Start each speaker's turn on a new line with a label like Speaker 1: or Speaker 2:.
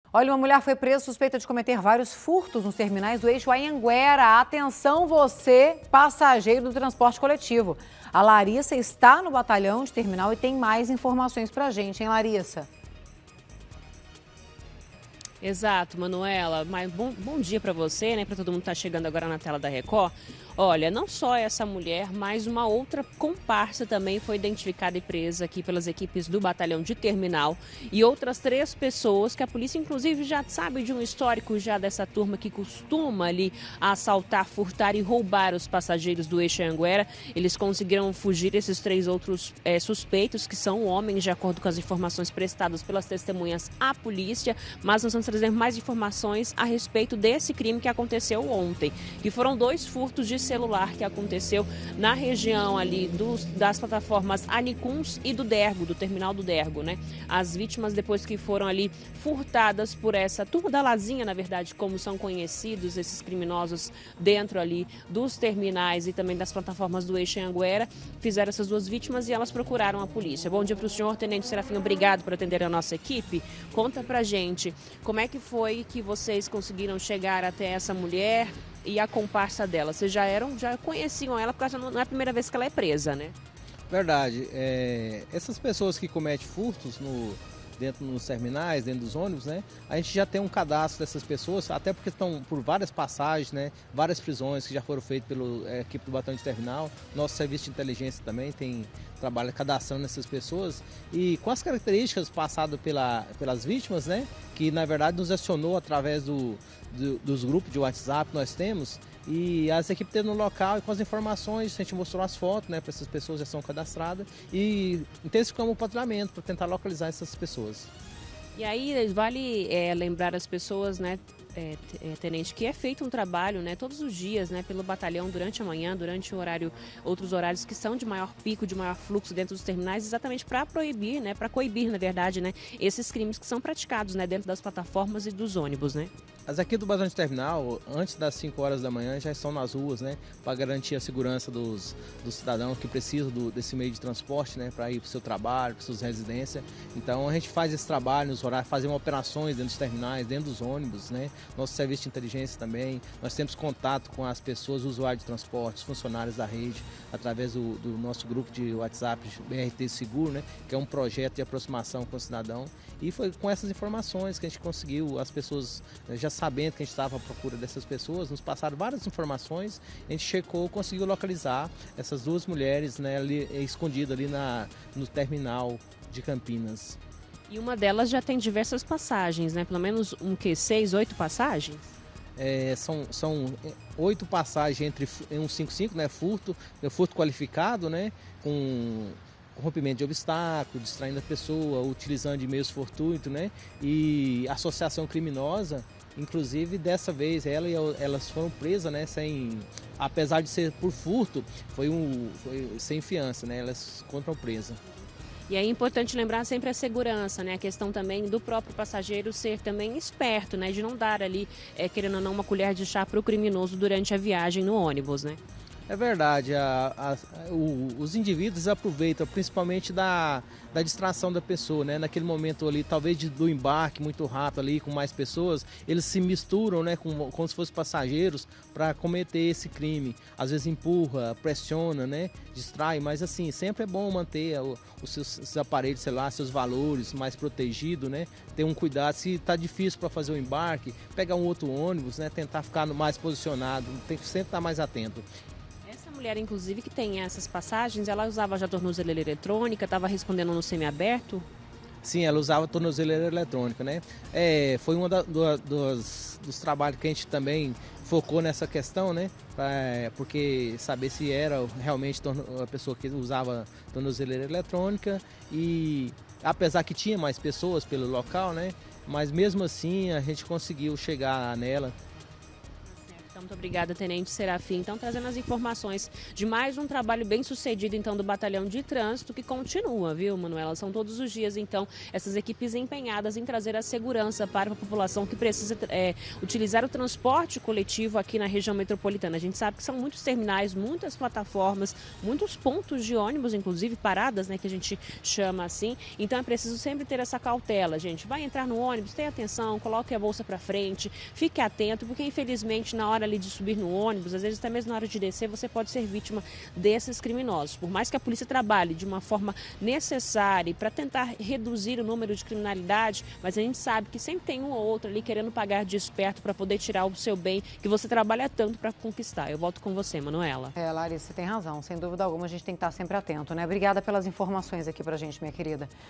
Speaker 1: Olha, uma mulher foi presa suspeita de cometer vários furtos nos terminais do eixo Anhanguera. Atenção você, passageiro do transporte coletivo. A Larissa está no batalhão de terminal e tem mais informações pra gente, hein, Larissa?
Speaker 2: Exato, Manuela. Mas bom dia para você, né? Para todo mundo que está chegando agora na tela da Record. Olha, não só essa mulher, mas uma outra comparsa também foi identificada e presa aqui pelas equipes do batalhão de terminal e outras 3 pessoas que a polícia inclusive já sabe de um histórico já dessa turma que costuma ali assaltar, furtar e roubar os passageiros do eixo Anhanguera. Eles conseguiram fugir, esses 3 outros suspeitos, que são homens, de acordo com as informações prestadas pelas testemunhas à polícia, mas nós vamos trazer mais informações a respeito desse crime que aconteceu ontem, que foram 2 furtos de celular que aconteceu na região ali das plataformas Anicuns e do Dergo, do terminal do Dergo, né? As vítimas, depois que foram ali furtadas por essa turma da Lazinha, na verdade, como são conhecidos esses criminosos dentro ali dos terminais e também das plataformas do eixo Anhanguera, fizeram essas 2 vítimas e elas procuraram a polícia. Bom dia para o senhor, Tenente Serafim, obrigado por atender a nossa equipe. Conta pra gente, como é que foi que vocês conseguiram chegar até essa mulher e a comparsa dela? Vocês já conheciam ela, porque não é a primeira vez que ela é presa, né?
Speaker 3: Verdade. Essas pessoas que cometem furtos dentro dos terminais, dentro dos ônibus, né? A gente já tem um cadastro dessas pessoas, até porque estão por várias passagens, né? Várias prisões que já foram feitas pela equipe do batalhão de terminal. Nosso serviço de inteligência também trabalha cadastrando essas pessoas e com as características passadas pelas vítimas, né? Que na verdade nos acionou através dos grupos de WhatsApp que nós temos. E as equipes estão no local e com as informações, a gente mostrou as fotos, né, para essas pessoas já são cadastradas e intensificamos o patrulhamento para tentar localizar essas pessoas.
Speaker 2: E aí vale lembrar as pessoas, né, Tenente, que é feito um trabalho, né, todos os dias, né, pelo batalhão durante a manhã, durante outros horários que são de maior pico, de maior fluxo dentro dos terminais, exatamente para proibir, né, para coibir, na verdade, né, esses crimes que são praticados, né, dentro das plataformas e dos ônibus, né?
Speaker 3: As aqui do batalhão de terminal, antes das 5 horas da manhã, já estão nas ruas, né, para garantir a segurança dos cidadãos que precisam desse meio de transporte, né, para ir para o seu trabalho, para suas residências. Então a gente faz esse trabalho nos horários, fazemos operações dentro dos terminais, dentro dos ônibus, né, nosso serviço de inteligência também. Nós temos contato com as pessoas, usuários de transporte, os funcionários da rede, através do nosso grupo de WhatsApp BRT Seguro, né, que é um projeto de aproximação com o cidadão. E foi com essas informações que a gente conseguiu, as pessoas já sabendo que a gente estava à procura dessas pessoas, nos passaram várias informações, a gente checou, conseguiu localizar essas 2 mulheres, né, ali, escondidas ali no terminal de Campinas.
Speaker 2: E uma delas já tem diversas passagens, né? Pelo menos 6, 8 passagens?
Speaker 3: São 8 passagens entre 155, né, furto qualificado, né, com rompimento de obstáculo, distraindo a pessoa, utilizando de meios fortuitos, né, e associação criminosa. Inclusive dessa vez elas foram presas, né, apesar de ser por furto, foi sem fiança, né, elas foram presas.
Speaker 2: E é importante lembrar sempre a segurança, né? A questão também do próprio passageiro ser também esperto, né? De não dar ali, querendo ou não, uma colher de chá para o criminoso durante a viagem no ônibus, né?
Speaker 3: É verdade, os indivíduos aproveitam principalmente da distração da pessoa, né? Naquele momento ali, talvez do embarque muito rápido ali, com mais pessoas, eles se misturam, né? Como se fossem passageiros para cometer esse crime. Às vezes empurra, pressiona, né? Distrai, mas assim, sempre é bom manter os seus aparelhos, sei lá, seus valores mais protegidos, né? Ter um cuidado, se está difícil para fazer o embarque, pegar um outro ônibus, né? Tentar ficar mais posicionado, tem que sempre estar mais atento.
Speaker 2: Mulher, inclusive, que tem essas passagens, ela usava já tornozeleira eletrônica, estava respondendo no semiaberto?
Speaker 3: Sim, ela usava tornozeleira eletrônica, né? Foi um dos trabalhos que a gente também focou nessa questão, né? Porque saber se era realmente a pessoa que usava tornozeleira eletrônica e apesar que tinha mais pessoas pelo local, né? Mas mesmo assim a gente conseguiu chegar nela.
Speaker 2: Muito obrigada, Tenente Serafim. Então, trazendo as informações de mais um trabalho bem sucedido, então, do Batalhão de Trânsito, que continua, viu, Manuela? São todos os dias, então, essas equipes empenhadas em trazer a segurança para a população que precisa utilizar o transporte coletivo aqui na região metropolitana. A gente sabe que são muitos terminais, muitas plataformas, muitos pontos de ônibus, inclusive paradas, né, que a gente chama assim. Então, é preciso sempre ter essa cautela, gente. Vai entrar no ônibus, tenha atenção, coloque a bolsa para frente, fique atento, porque, infelizmente, na hora ali de subir no ônibus, às vezes até mesmo na hora de descer, você pode ser vítima desses criminosos. Por mais que a polícia trabalhe de uma forma necessária para tentar reduzir o número de criminalidade, mas a gente sabe que sempre tem um ou outro ali querendo pagar de esperto para poder tirar o seu bem que você trabalha tanto para conquistar. Eu volto com você, Manuela.
Speaker 1: Larissa, você tem razão. Sem dúvida alguma, a gente tem que estar sempre atento, né? Obrigada pelas informações aqui pra gente, minha querida.